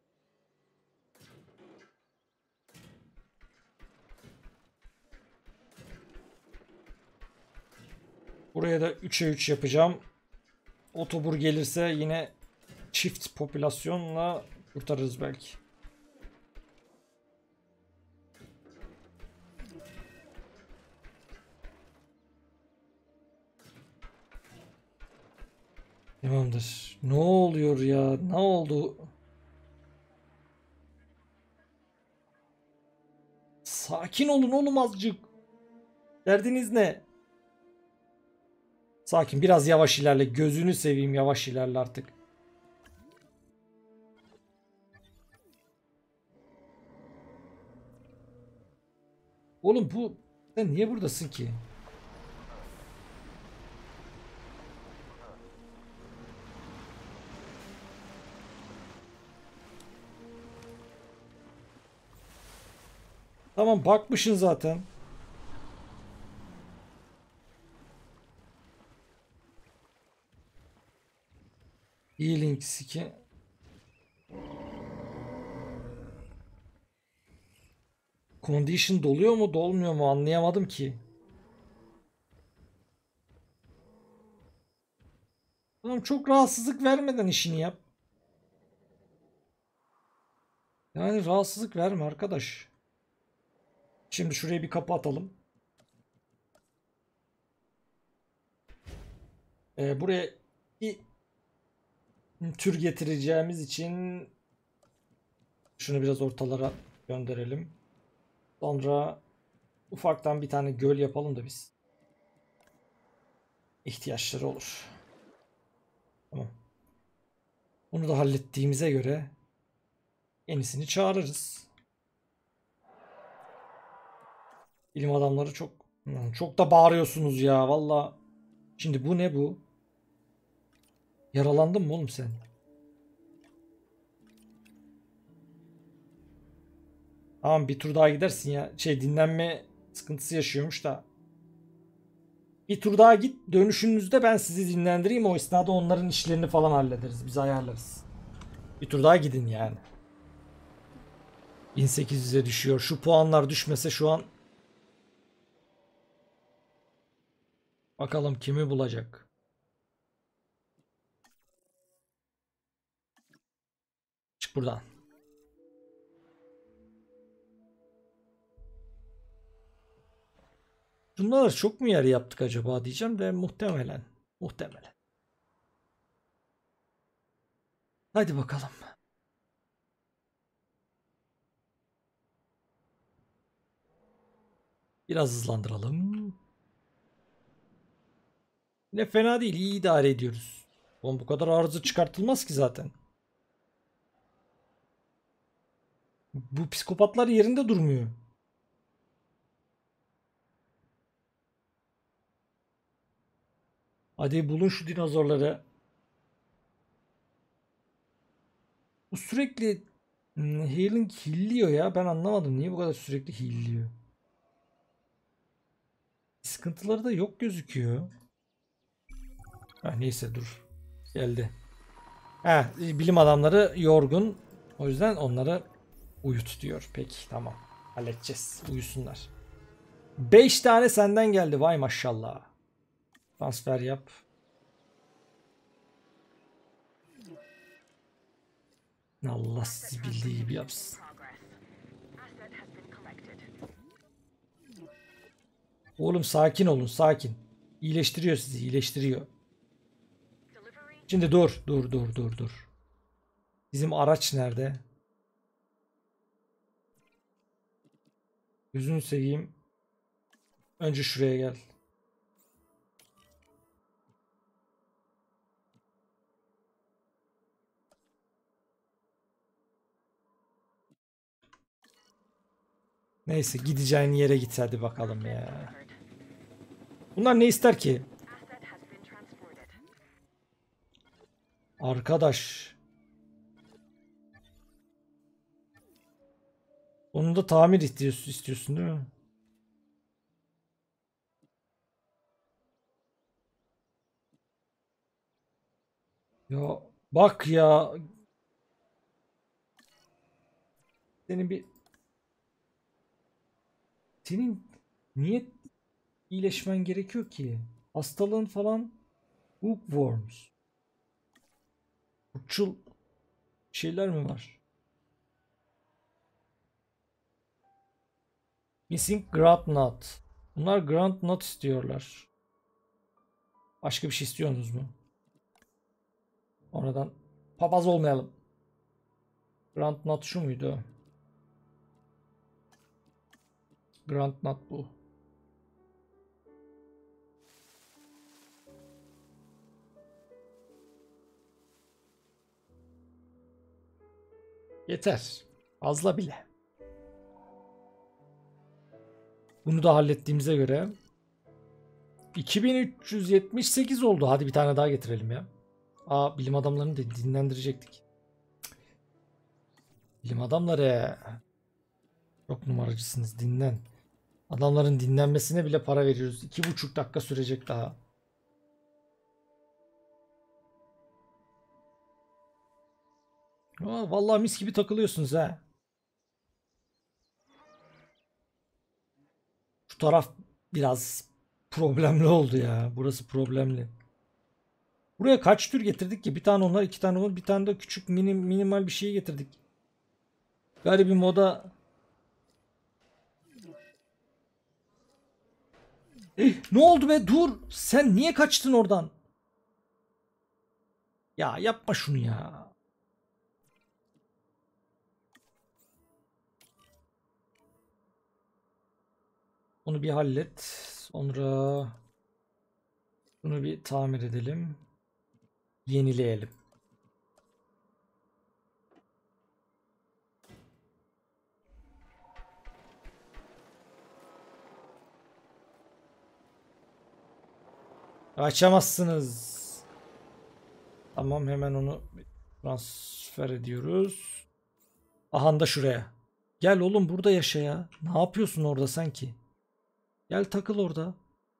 Buraya da üçe üç yapacağım. Otobur gelirse yine çift popülasyonla kurtarırız belki. Tamamdır. Ne oluyor ya? Ne oldu? Sakin olun oğlum azıcık. Derdiniz ne? Sakin, biraz yavaş ilerle. Gözünü seveyim, yavaş ilerle artık. Oğlum bu sen niye buradasın ki? Tamam bakmışsın zaten. Healing skin. Condition doluyor mu dolmuyor mu anlayamadım ki. Tamam çok rahatsızlık vermeden işini yap. Yani rahatsızlık verme arkadaş. Şimdi şuraya bir kapı atalım. Ee, buraya bir tür getireceğimiz için şunu biraz ortalara gönderelim. Sonra ufaktan bir tane göl yapalım da biz. İhtiyaçları olur. Tamam. Bunu da hallettiğimize göre yenisini çağırırız. Bilim adamları çok çok da bağırıyorsunuz ya valla. Şimdi bu ne bu? Yaralandın mı oğlum sen? Tamam bir tur daha gidersin ya. Şey dinlenme sıkıntısı yaşıyormuş da. Bir tur daha git. Dönüşünüzde ben sizi dinlendireyim. O esnada onların işlerini falan hallederiz. Biz ayarlarız. Bir tur daha gidin yani. bin sekiz yüze düşüyor. Şu puanlar düşmese şu an bakalım kimi bulacak. Çık buradan. Bunlar çok mu yer yaptık acaba diyeceğim de muhtemelen. Muhtemelen. Hadi bakalım. Biraz hızlandıralım. Ne fena değil. İyi idare ediyoruz. Oğlum bu kadar arıza çıkartılmaz ki zaten. Bu psikopatlar yerinde durmuyor. Hadi bulun şu dinozorları. Bu sürekli hmm, healing healliyor ya. Ben anlamadım. Niye bu kadar sürekli healliyor? Sıkıntıları da yok gözüküyor. Ha, neyse dur. Geldi. Ha, bilim adamları yorgun. O yüzden onları uyut diyor. Peki tamam. Halledeceğiz. Uyusunlar. beş tane senden geldi. Vay maşallah. Transfer yap. Allah sizi bildiği gibi yapsın. Oğlum sakin olun sakin. İyileştiriyor sizi iyileştiriyor. Şimdi dur dur dur dur dur. Bizim araç nerede? Gözünü seveyim. Önce şuraya gel. Neyse gideceğin yere git hadi bakalım ya. Bunlar ne ister ki? Arkadaş. Onu da tamir istiyorsun, istiyorsun değil mi? Ya bak ya. Senin bir senin niye iyileşmen gerekiyor ki? Hastalığın falan hookworms. Uçul şeyler mi var? Missing groundnut. Bunlar groundnut istiyorlar. Başka bir şey istiyorsunuz mu? Oradan papaz olmayalım. Groundnut şu muydu? Groundnut bu. Yeter. Fazla bile. Bunu da hallettiğimize göre iki bin üç yüz yetmiş sekiz oldu. Hadi bir tane daha getirelim ya. Aa, bilim adamlarını da dinlendirecektik. Bilim adamları. Çok numaracısınız, dinlen. Adamların dinlenmesine bile para veriyoruz. İki buçuk dakika sürecek daha. Aa, vallahi mis gibi takılıyorsunuz ha. Şu taraf biraz problemli oldu ya. Burası problemli. Buraya kaç tür getirdik ki? Bir tane onlar, iki tane onlar, bir tane de küçük minim, minimal bir şey getirdik. Galiba moda. Eh, ne oldu be? Dur. Sen niye kaçtın oradan? Ya yapma şunu ya. Onu bir hallet. Sonra bunu bir tamir edelim. Yenileyelim. Açamazsınız. Tamam, hemen onu transfer ediyoruz. Aha da şuraya. Gel oğlum, burada yaşa ya. Ne yapıyorsun orada sanki? Gel takıl orada.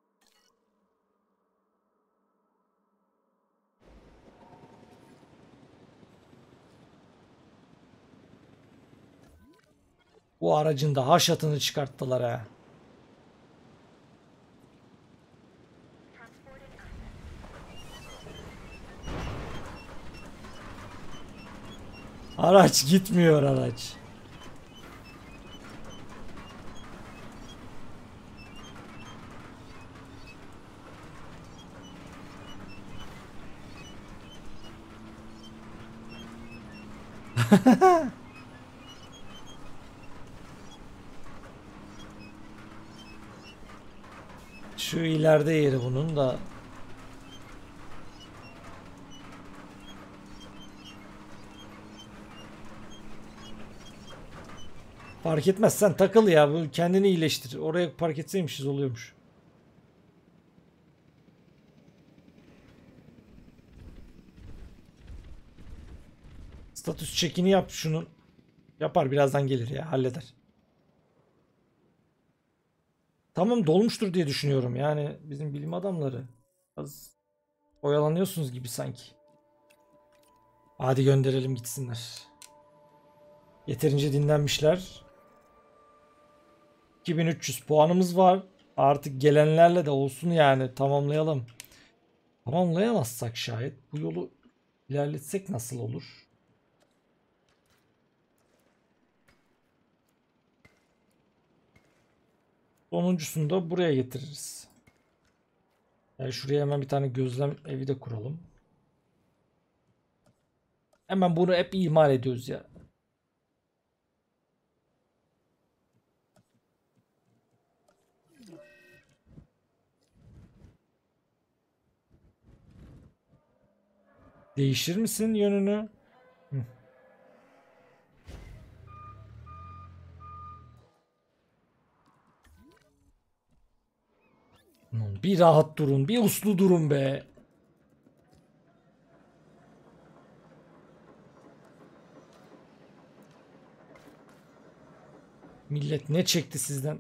Bu aracın da haşatını çıkarttılar ha. Araç gitmiyor, araç. Şu ileride yeri bunun da. Fark etmez, sen takıl ya, bu kendini iyileştir. Oraya park etseymişiz oluyormuş. Status check'ini yap şunun. Yapar, birazdan gelir ya, halleder. Tamam, dolmuştur diye düşünüyorum. Yani bizim bilim adamları az oyalanıyorsunuz gibi sanki. Hadi gönderelim gitsinler. Yeterince dinlenmişler. iki bin üç yüz puanımız var. Artık gelenlerle de olsun yani, tamamlayalım. Tamamlayamazsak şayet bu yolu ilerletsek nasıl olur? Sonuncusunu da buraya getiririz. Yani şuraya hemen bir tane gözlem evi de kuralım. Hemen bunu hep ihmal ediyoruz ya. Değişir misin yönünü? Hı. Bir rahat durun, bir uslu durun be. Millet ne çekti sizden?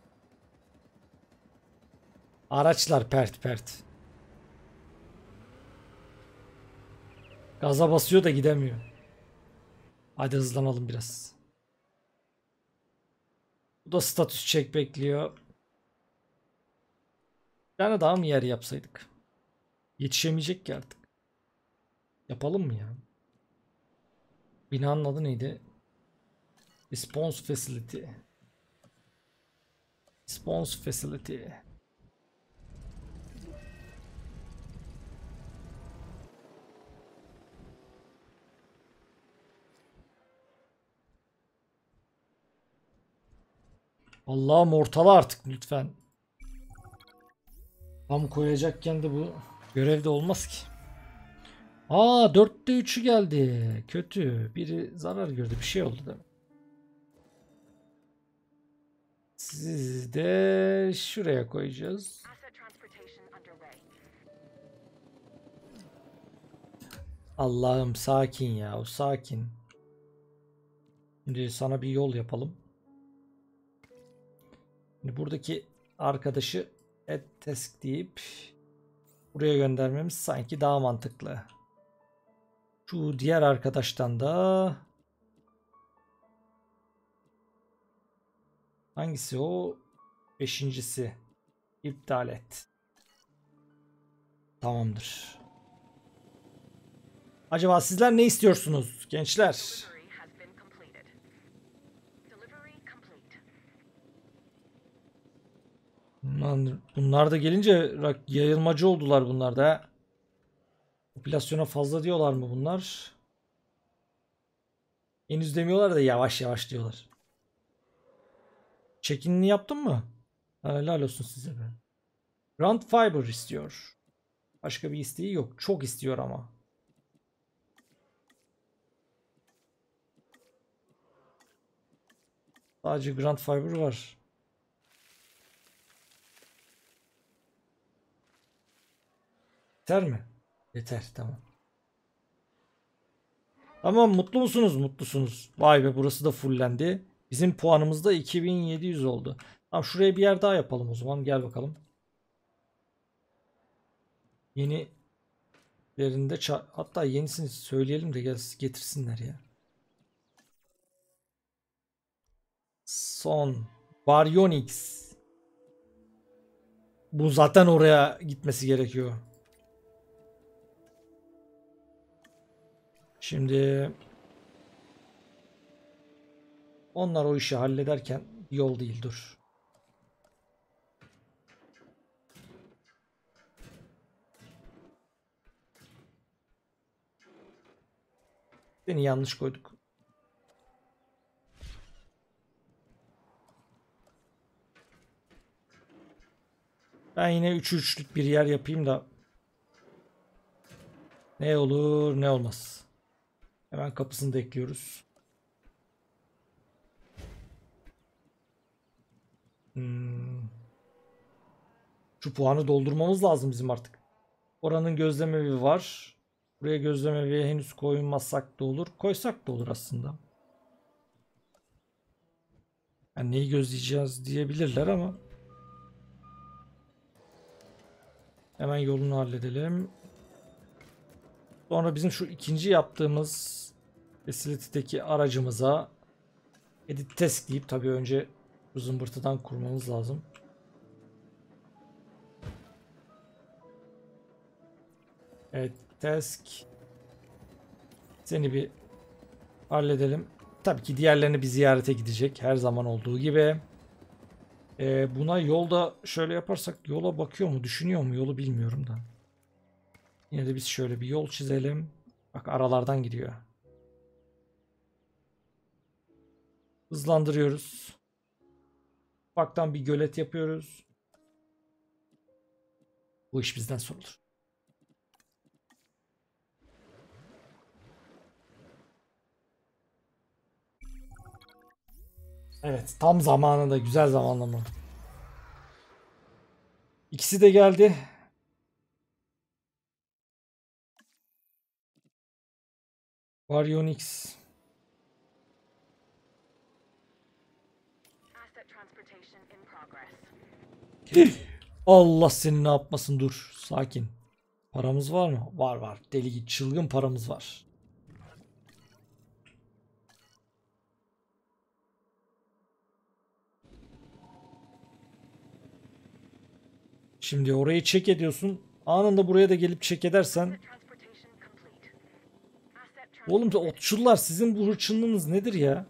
Araçlar pert pert. Gaza basıyor da gidemiyor. Hadi hızlanalım biraz. Bu da status check bekliyor. Bir tane daha mı yer yapsaydık? Yetişemeyecek ki artık. Yapalım mı ya? Binanın adı neydi? Response Facility. Response Facility. Allah'ım ortala artık lütfen. Tam koyacakken de bu görevde olmaz ki. Aa dörtte üçü geldi. Kötü. Biri zarar gördü. Bir şey oldu da. Sizi de şuraya koyacağız. Allah'ım sakin ya. O sakin. Şimdi sana bir yol yapalım. Şimdi buradaki arkadaşı add task deyip buraya göndermemiz sanki daha mantıklı. Şu diğer arkadaştan da hangisi o? Beşincisi. İptal et. Tamamdır. Acaba sizler ne istiyorsunuz gençler? Bunlar, bunlar da gelince yayılmacı oldular bunlar da. Popülasyona fazla diyorlar mı bunlar? Henüz demiyorlar da yavaş yavaş diyorlar. Check-in'ini yaptın mı? Helal olsun size be. Grand Fiber istiyor. Başka bir isteği yok. Çok istiyor ama. Sadece Grand Fiber var. Yeter mi? Yeter, tamam. Tamam, mutlu musunuz? Mutlusunuz. Vay be, burası da fullendi. Bizim puanımız da iki bin yedi yüz oldu. Tamam, şuraya bir yer daha yapalım o zaman. Gel bakalım. Yeni yerinde hatta yenisini söyleyelim de gel getirsinler ya. Son Baryonyx. Bu zaten oraya gitmesi gerekiyor. Şimdi onlar o işi hallederken yol değil, dur. Seni yanlış koyduk. Ben yine üç üçlük bir yer yapayım da ne olur ne olmaz. Hemen kapısını da ekliyoruz. Hmm. Şu puanı doldurmamız lazım bizim artık. Oranın gözlem evi var. Buraya gözlem evi henüz koymazsak da olur. Koysak da olur aslında. Yani neyi gözleyeceğiz diyebilirler ama. Hemen yolunu halledelim. Sonra bizim şu ikinci yaptığımız Facility'deki aracımıza edit task deyip tabii önce bu zımbırtıdan kurmamız lazım. Evet, task. Seni bir halledelim. Tabii ki diğerlerini bir ziyarete gidecek her zaman olduğu gibi. Ee, buna yolda şöyle yaparsak yola bakıyor mu, düşünüyor mu yolu bilmiyorum da. Yine de biz şöyle bir yol çizelim. Bak, aralardan gidiyor. Hızlandırıyoruz. Ufaktan bir gölet yapıyoruz. Bu iş bizden sorulur. Evet, tam zamanında, güzel zamanlama. İkisi de geldi. Baryonyx. Allah seni ne yapmasın, dur. Sakin. Paramız var mı? Var var. Deli gibi çılgın paramız var. Şimdi orayı check ediyorsun. Anında buraya da gelip check edersen. Oğlum da otçullar, sizin bu hırçınlığınız nedir ya?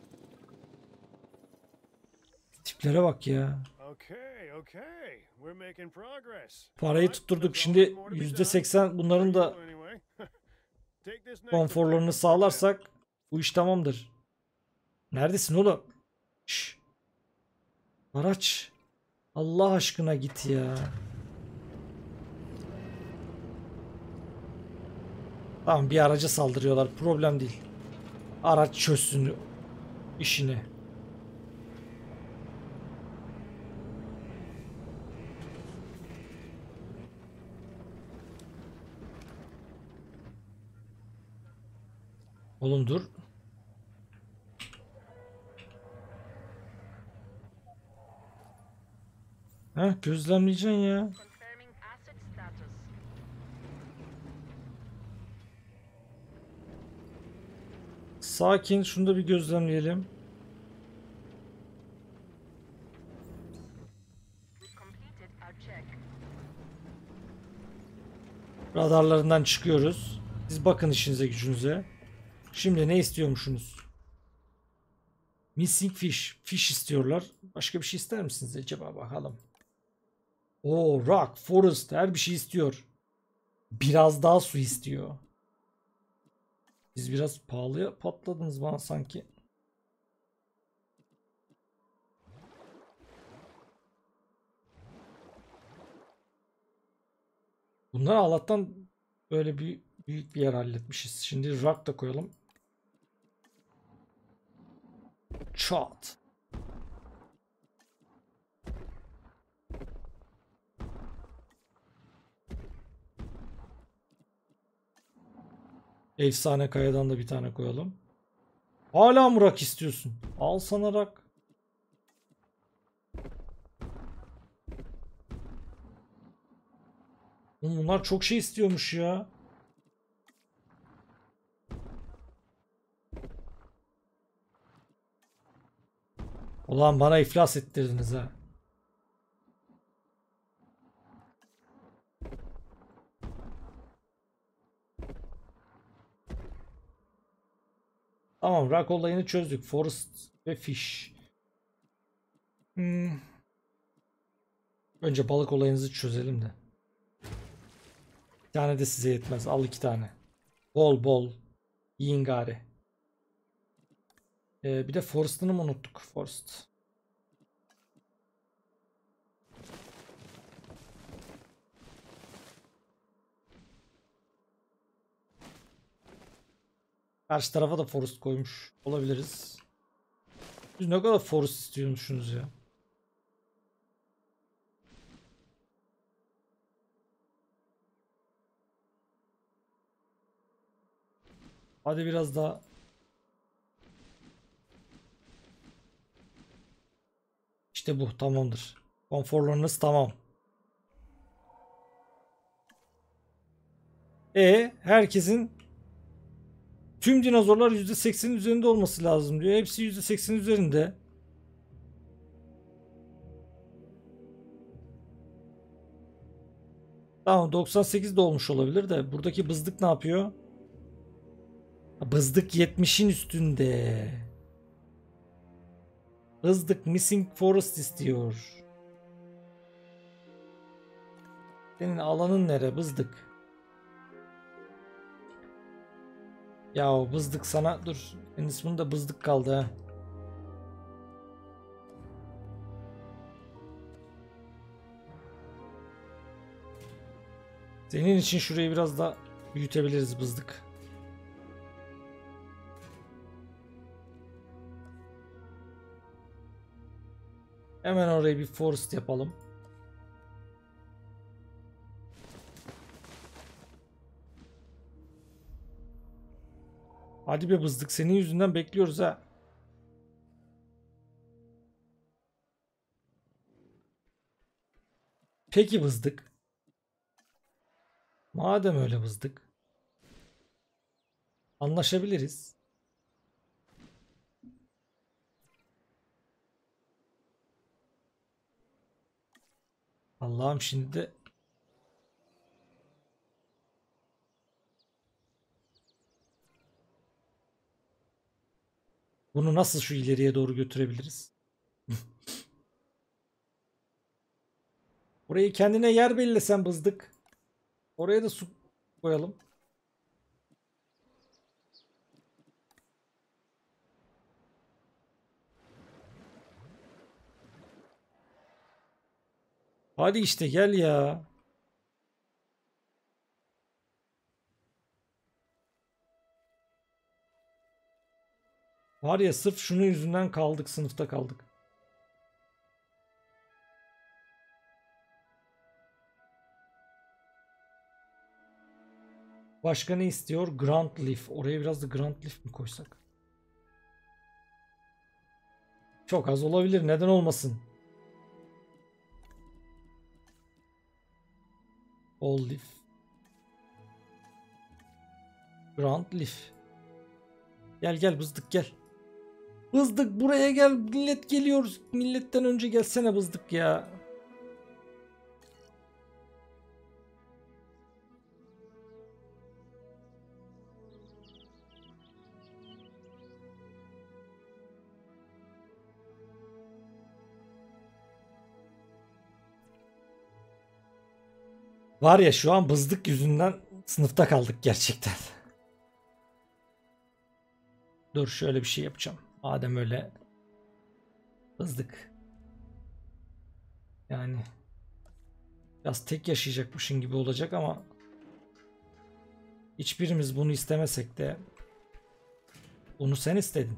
Tiplere bak ya. Okay, okay. We're making progress. Parayı But tutturduk. there's Şimdi always more to be yüzde done. seksen bunların da For you anyway. Take this next konforlarını objective, for example. sağlarsak bu iş tamamdır. Neredesin oğlum? Şşş. Araç. Allah aşkına git ya. Tamam, bir araca saldırıyorlar. Problem değil. Araç çözsün işini. Oğlum dur. Heh, gözlemleyeceksin ya. Sakin, şunu da bir gözlemleyelim. Radarlarından çıkıyoruz. Siz bakın işinize gücünüze. Şimdi ne istiyormuşsunuz? Missing fish. Fish istiyorlar. Başka bir şey ister misiniz acaba, bakalım. Oo, rock, forest, her bir şey istiyor. Biraz daha su istiyor. Siz biraz pahalıya patladınız bana sanki. Bunlar Allah'tan böyle bir büyük bir yer halletmişiz. Şimdi rock da koyalım. Çat. Efsane kayadan da bir tane koyalım. Hala mı rak istiyorsun? Al sana rak. Oğlum bunlar çok şey istiyormuş ya. Ulan bana iflas ettirdiniz ha. Tamam, rock olayını çözdük. Forest ve fish. Hmm. Önce balık olayınızı çözelim de. Bir tane de size yetmez. Al iki tane. Bol bol. Yiyin gari. Ee, bir de forest'ını mı unuttuk? Forest. Karşı tarafa da forest koymuş olabiliriz. Siz ne kadar forest istiyormuşsunuz ya? Hadi biraz daha. İşte bu tamamdır. Konforlarınız tamam. E herkesin tüm dinozorlar yüzde seksenin üzerinde olması lazım diyor. Hepsi yüzde seksenin üzerinde. Tamam, doksan sekiz de olmuş olabilir de buradaki bızdık ne yapıyor? Bızdık yetmişin üstünde. Bızdık missing forest istiyor. Senin alanın nere bızdık? Ya o bızdık sana dur. En isminde bızdık kaldı ha. Senin için şurayı biraz daha büyütebiliriz bızdık. Hemen oraya bir forest yapalım. Hadi be bızdık, senin yüzünden bekliyoruz ha. Peki bızdık. Madem öyle bızdık. Anlaşabiliriz. Allah'ım şimdi de bunu nasıl şu ileriye doğru götürebiliriz? Orayı kendine yer belirlesen bızdık. Oraya da su koyalım. Hadi işte gel ya. Var ya sırf şunun yüzünden kaldık, sınıfta kaldık. Başka ne istiyor? Grand Leaf. Oraya biraz da Grand Leaf mi koysak? Çok az olabilir. Neden olmasın? All Leaf. Grand Leaf. Gel gel bızdık gel. Bızdık buraya gel. Millet geliyor. Milletten önce gelsene bızdık ya. Var ya şu an bızdık yüzünden sınıfta kaldık gerçekten. Dur şöyle bir şey yapacağım. Madem öyle bızdık. Yani biraz tek yaşayacakmışın gibi olacak ama hiçbirimiz bunu istemesek de bunu sen istedin.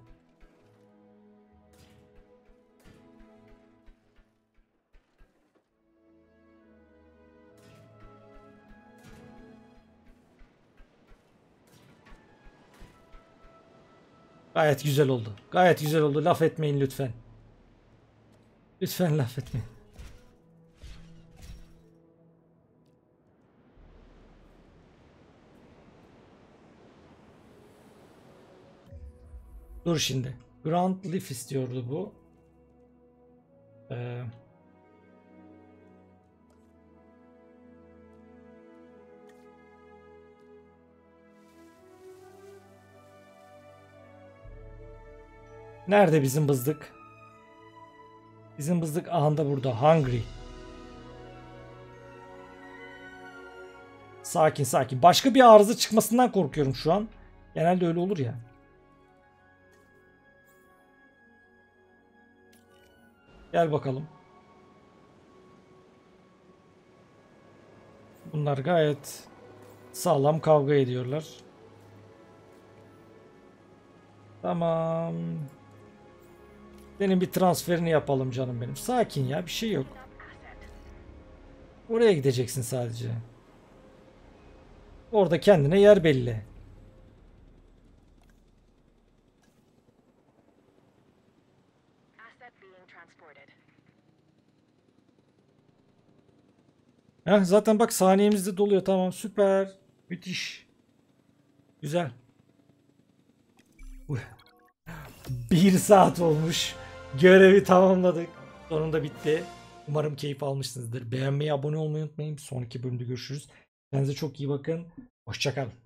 Gayet güzel oldu. Gayet güzel oldu. Laf etmeyin lütfen. Lütfen laf etmeyin. Dur şimdi. Grand Leaf istiyordu bu. Ee, Nerede bizim bızdık? Bizim bızdık ahanda burada. Hungry. Sakin sakin. Başka bir arıza çıkmasından korkuyorum şu an. Genelde öyle olur ya. Gel bakalım. Bunlar gayet sağlam kavga ediyorlar. Tamam. Senin bir transferini yapalım canım benim. Sakin ya, bir şey yok. Oraya gideceksin sadece. Orada kendine yer belli. Heh, zaten bak saniyemiz de doluyor. Tamam, süper. Müthiş. Güzel. Bir saat olmuş. Görevi tamamladık. Sonunda bitti. Umarım keyif almışsınızdır. Beğenmeyi, abone olmayı unutmayın. Sonraki bölümde görüşürüz. Kendinize çok iyi bakın. Hoşça kalın.